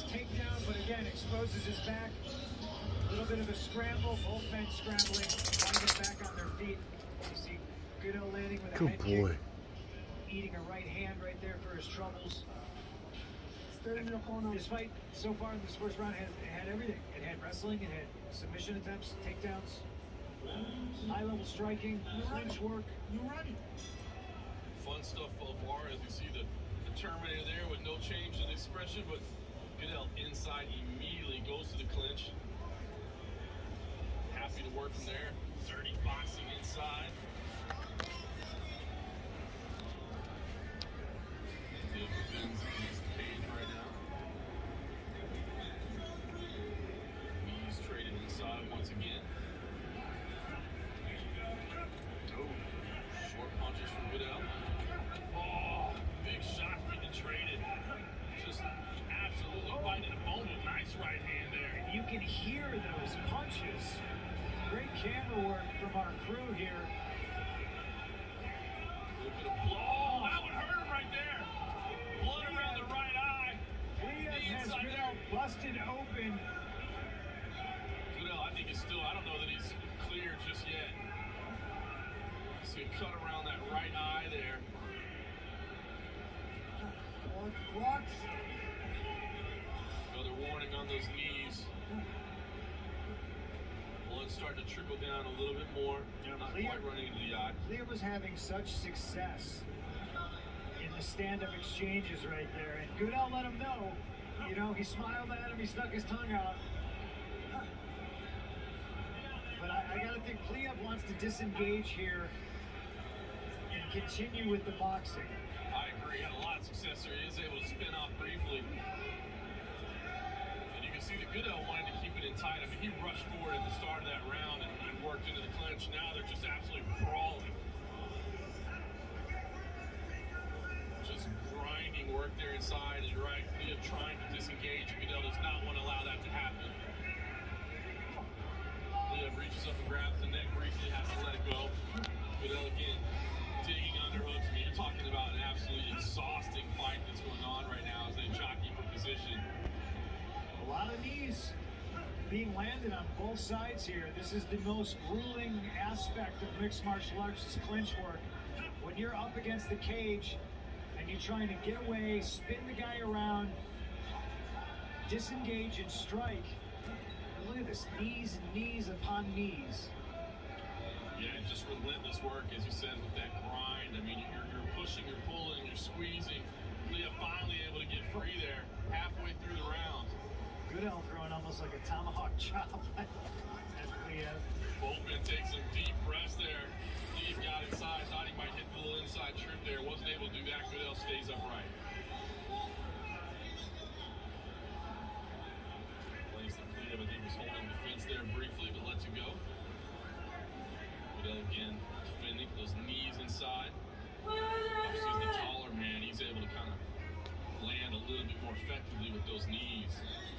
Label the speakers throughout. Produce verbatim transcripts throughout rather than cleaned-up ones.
Speaker 1: nice takedown, but again, exposes his back. A little bit of a scramble, both men scrambling, trying to get back on their feet. You see Goodell landing with a
Speaker 2: Good
Speaker 1: head
Speaker 2: boy.
Speaker 1: kick, eating a right hand right there for his troubles. This fight so far in this first round had, it had everything. It had wrestling, it had submission attempts, takedowns, high-level striking, clinch work.
Speaker 3: You're right. Fun stuff so far as we see the, the Terminator there with no change in expression, but Goodell inside immediately goes to the clinch. Happy to work from there. Dirty boxing inside. Cage right now. Knees traded inside once again. Oh, short punches from Goodell. Oh, big shot being traded. Just absolutely fighting a bone with nice right hand there.
Speaker 1: You can hear those punches. Great camera work from our crew here.
Speaker 3: Look at a blow. Oh, that would hurt him right there. Blood around the right eye.
Speaker 1: Goodell has Goodell busted open.
Speaker 3: Goodell, I think, is still, I don't know that he's clear just yet. See a cut around that right eye there.
Speaker 1: What?
Speaker 3: Another warning on those knees. Blood starting to trickle down a little bit more.
Speaker 1: You know,
Speaker 3: Not
Speaker 1: Clear,
Speaker 3: quite running into the eye.
Speaker 1: Clear was having such success in the stand-up exchanges right there, and Goodell let him know. You know, he smiled at him, he stuck his tongue out. But I, I gotta think Clear wants to disengage here and continue with the boxing.
Speaker 3: I agree. He had a lot of success there. He is able to spin off briefly. And you can see that Goodell wanted to keep it in tight. I mean, he rushed forward at the start of that round and, and worked into the clinch. Now they're just absolutely crawling. Just grinding work there inside. You're right. Clear trying to disengage. Goodell does not want to allow that to happen. Clear reaches up and grabs the neck briefly, has to let it go. Goodell again. Digging underhooks. I mean, you're talking about an absolutely exhausting fight that's going on right now as they jockey for position.
Speaker 1: A lot of knees being landed on both sides here. This is the most grueling aspect of mixed martial arts, is clinch work. When you're up against the cage and you're trying to get away, spin the guy around, disengage and strike. Look at this, knees and knees upon knees.
Speaker 3: Yeah, just relentless work, as you said, with that grind. I mean, you're, you're pushing, you're pulling, you're squeezing. Leah finally able to get free there, halfway through the round.
Speaker 1: Goodell throwing almost like a tomahawk chop at Leah.
Speaker 3: Boltman takes some deep breaths there. Steve got inside, thought he might hit the little inside trip there. Wasn't able to do that. Goodell stays upright. Plays the Leah, I think was holding defense there briefly, but lets you go. Goodell again defending those knees inside. Obviously, he's the taller man. He's able to kind of land a little bit more effectively with those knees.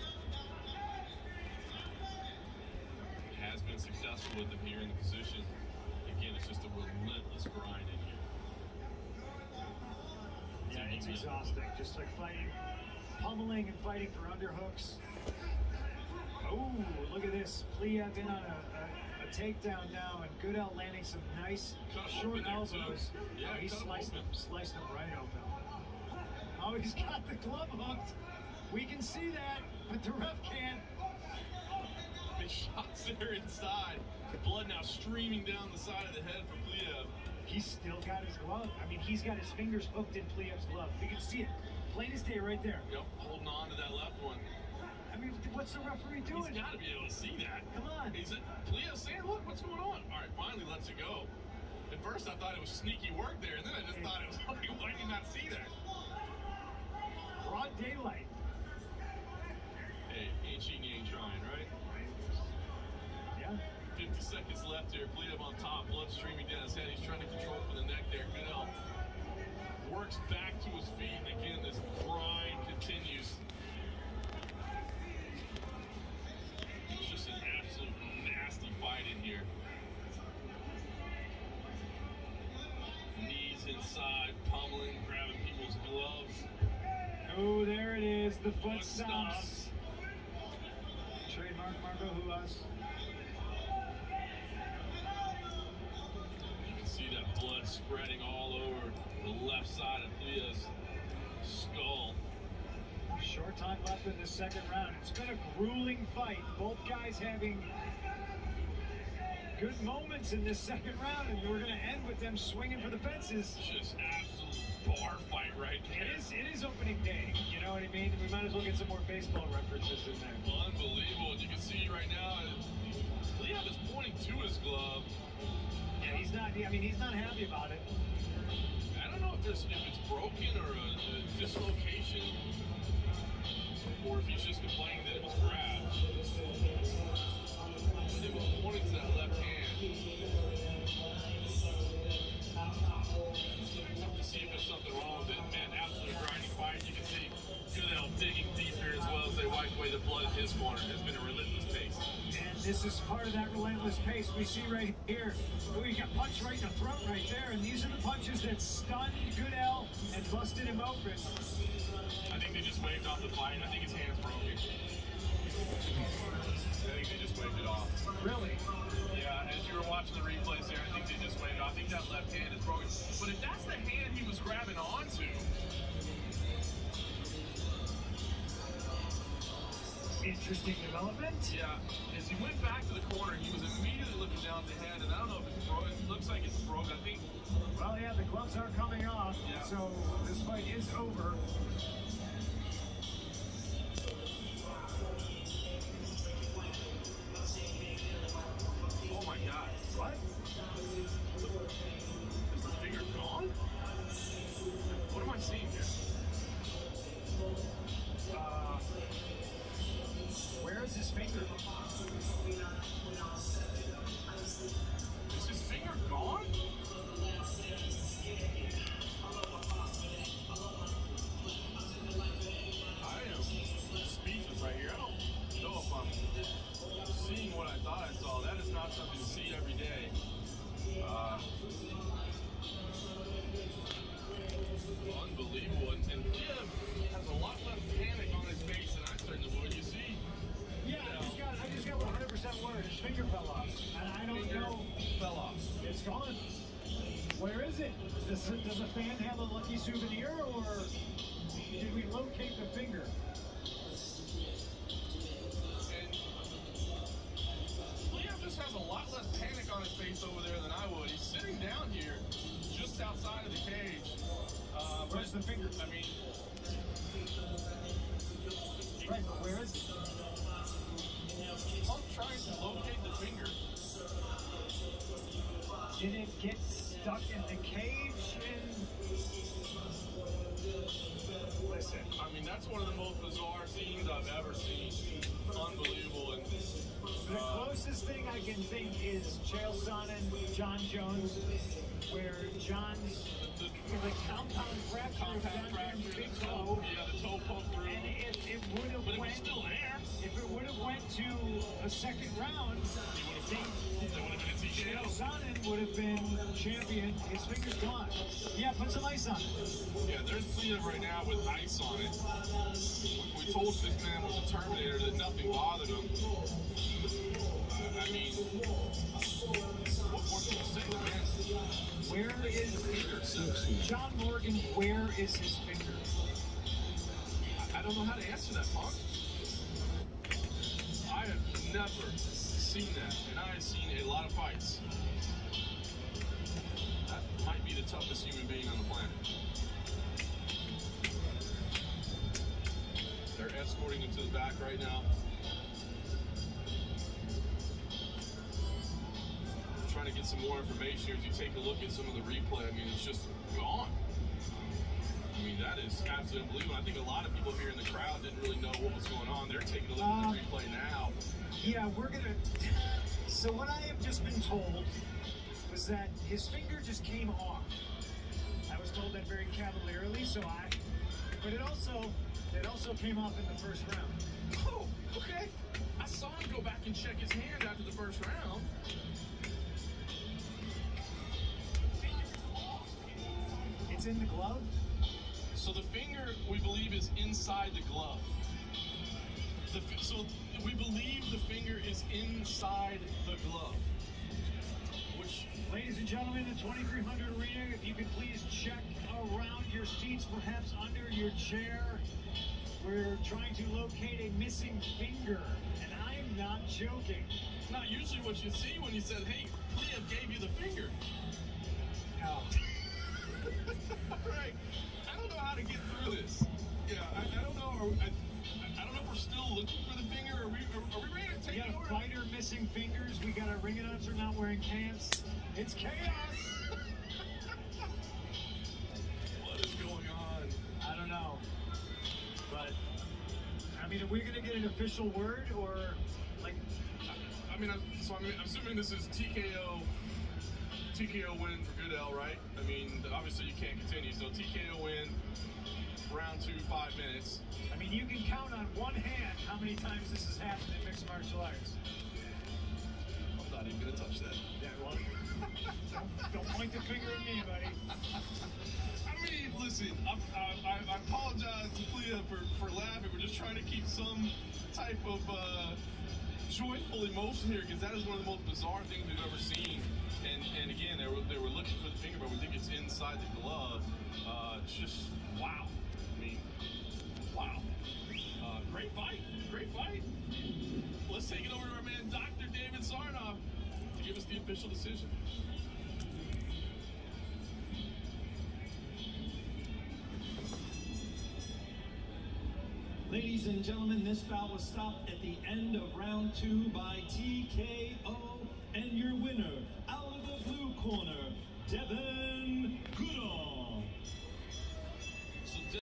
Speaker 3: He has been successful with them here in the position. Again, it's just a relentless grind in here.
Speaker 1: Yeah, it's exhausting. Just like fighting, pummeling and fighting for underhooks. Oh, look at this. Pliev in on a, a takedown now, and Goodell landing some nice short elbows.
Speaker 3: Yeah,
Speaker 1: oh, he sliced him, sliced him right open. Oh, he's got the glove hooked. We can see that, but the ref can't.
Speaker 3: Big shots there inside. Blood now streaming down the side of the head for Pliev.
Speaker 1: He's still got his glove. I mean, he's got his fingers hooked in Pliev's glove. You can see it, plain as day, right there.
Speaker 3: Yep, holding on to that left one.
Speaker 1: I mean, what's the referee doing?
Speaker 3: He's got to be able to see that.
Speaker 1: Come on.
Speaker 3: He's at Pliev saying, look, what's going on? All right, finally lets it go. At first, I thought it was sneaky work there, and then I just hey. thought it was like, why did you not see that?
Speaker 1: Broad daylight.
Speaker 3: Hey, ain't cheating, you ain't trying, right?
Speaker 1: Yeah.
Speaker 3: fifty seconds left here. Pliev on top, blood streaming down his head. He's trying to control for the neck there. Goodell works back to his feet, and again, this grind continues. It's just an absolute nasty fight in here. Knees inside, pummeling, grabbing people's gloves.
Speaker 1: Oh, there it is. as the foot stops. Trademark Marco Huas.
Speaker 3: You can see that blood spreading all over the left side of Thea's skull.
Speaker 1: Short time left in the second round. It's been a grueling fight. Both guys having good moments in this second round, and we're going to end with them swinging for the fences.
Speaker 3: Just absolute bar fight right there.
Speaker 1: It is, it is opening day, you know what I mean? We might as well get some more baseball references in there.
Speaker 3: Unbelievable. You can see right now, Liam is pointing to his glove.
Speaker 1: Yeah, he's not, I mean, he's not happy about it.
Speaker 3: I don't know if, there's, if it's broken or a, a dislocation, or if he's just complaining that it was grabbed. But it was pointing to that left hand. Tough to see if there's something wrong with it. Man, absolute grinding fight. You can see Goodell digging deep here as well as they wipe away the blood in his corner. It's been a relentless pace.
Speaker 1: And this is part of that relentless pace we see right here. We got punched right in the throat right there, and these are the punches that stunned Goodell and busted him open.
Speaker 3: I think they just waved off the fight. I think his hand's broken. I think they just waved it off.
Speaker 1: Really?
Speaker 3: Yeah, as you were watching the replays there, I think they just waved it off. I think that left hand is broken. But if that's the hand he was grabbing onto,
Speaker 1: interesting development.
Speaker 3: yeah, as he went back to the corner, he was immediately looking down at the head, and I don't know if it's broken. It looks like it's broken. I think.
Speaker 1: Well, yeah, the gloves are coming off,
Speaker 3: Yeah.
Speaker 1: so this fight is over.
Speaker 3: Oh my God!
Speaker 1: What?
Speaker 3: Is the finger gone? What am I seeing here?
Speaker 1: Uh, where is his finger?
Speaker 3: Is his finger gone? I am speechless right here. I don't know if I'm seeing what I thought I saw. That is not something to see every day. Uh, unbelievable. And, and Jim has a lot less panic on his face than I certainly would. You see?
Speaker 1: Yeah, I just got, I just got one hundred percent word. His finger fell off, and I don't
Speaker 3: Finger
Speaker 1: know.
Speaker 3: fell off.
Speaker 1: It's gone. Where is it? Does, does a fan have a lucky souvenir, or did we locate the finger?
Speaker 3: And Liam just has a lot less panic on his face over there than I would. He's sitting down here just outside of the cage. Uh,
Speaker 1: Where's
Speaker 3: but,
Speaker 1: the finger?
Speaker 3: I mean,
Speaker 1: Right, but where is it?
Speaker 3: I'm trying to locate the finger.
Speaker 1: Did it get stuck in the cage? And listen,
Speaker 3: I mean, that's one of the most bizarre scenes I've ever seen. Unbelievable. And
Speaker 1: the
Speaker 3: uh,
Speaker 1: closest thing I can think is Chael Sonnen, John Jones, where John's
Speaker 3: the,
Speaker 1: the compound fracture of
Speaker 3: compound
Speaker 1: John Jones'
Speaker 3: fracture,
Speaker 1: big
Speaker 3: the toe,
Speaker 1: toe.
Speaker 3: yeah, the toe poked through.
Speaker 1: And if it would have
Speaker 3: But it was
Speaker 1: went,
Speaker 3: still there.
Speaker 1: if it would have went to a second round,
Speaker 3: He would have been, they would have been a T K
Speaker 1: Chael
Speaker 3: O.
Speaker 1: Sonnen would have been champion. His finger's gone. Yeah, put some ice on it.
Speaker 3: Yeah, there's Liam right now with ice on it. We, we told this man was a Terminator that nothing bothered him. Uh, I mean, what more can you say, man?
Speaker 1: Where is John Morgan? Where is his finger?
Speaker 3: I, I don't know how to answer that, Punk. I have never seen that, and I have seen a lot of fights. That might be the toughest human being on the planet. They're escorting him to the back right now. Trying to get some more information here as you take a look at some of the replay. I mean, it's just gone. I mean, that is absolutely unbelievable. I think a lot of people here in the crowd didn't really know what was going on. They're taking a look at
Speaker 1: Uh,
Speaker 3: the replay now.
Speaker 1: Yeah, we're gonna. So what I have just been told was that his finger just came off. I was told that very cavalierly, so I. But it also, it also came off in the first round.
Speaker 3: Oh, okay. I saw him go back and check his hand after the first round.
Speaker 1: It's in the glove.
Speaker 3: So the finger, we believe, is inside the glove. The, so we believe the finger is inside the glove. Which,
Speaker 1: ladies and gentlemen, the twenty-three hundred arena, if you could please check around your seats, perhaps under your chair. We're trying to locate a missing finger, and I'm not joking.
Speaker 3: Not usually what you see when you said, hey, Clea gave you the finger.
Speaker 1: No.
Speaker 3: Right. I don't know how to get through this. Yeah, I, I don't know. Are we, I, I don't know if we're still looking for the finger. Are we, are, are we ready to take
Speaker 1: We got
Speaker 3: it
Speaker 1: a
Speaker 3: over?
Speaker 1: fighter missing fingers. We got a ring announcer not wearing pants. It's chaos.
Speaker 3: What is going on?
Speaker 1: I don't know. But, I mean, are we going to get an official word or, like...
Speaker 3: I, I mean, I'm, so I'm, I'm assuming this is T K O, T K O win for Goodell, right? I mean, obviously you can't continue. So T K O win, round two, five minutes.
Speaker 1: I mean, you can count on one hand how many times this has happened in mixed martial arts.
Speaker 3: I'm not even going to touch that.
Speaker 1: Yeah, well, don't, don't point the finger at me, buddy.
Speaker 3: I mean, listen, I, I, I apologize to Clea for, for laughing. We're just trying to keep some type of uh, joyful emotion here, because that is one of the most bizarre things we've ever seen. And and again, they were they were looking for the finger, but we think it's inside the glove. Uh, it's just wow. I mean, wow. Uh, great fight, great fight. Let's take it over to our man, Doctor David Sarnoff, to give us the official decision.
Speaker 2: Ladies and gentlemen, this bout was stopped at the end of round two by T K O, and your winner, out of the blue corner, Devin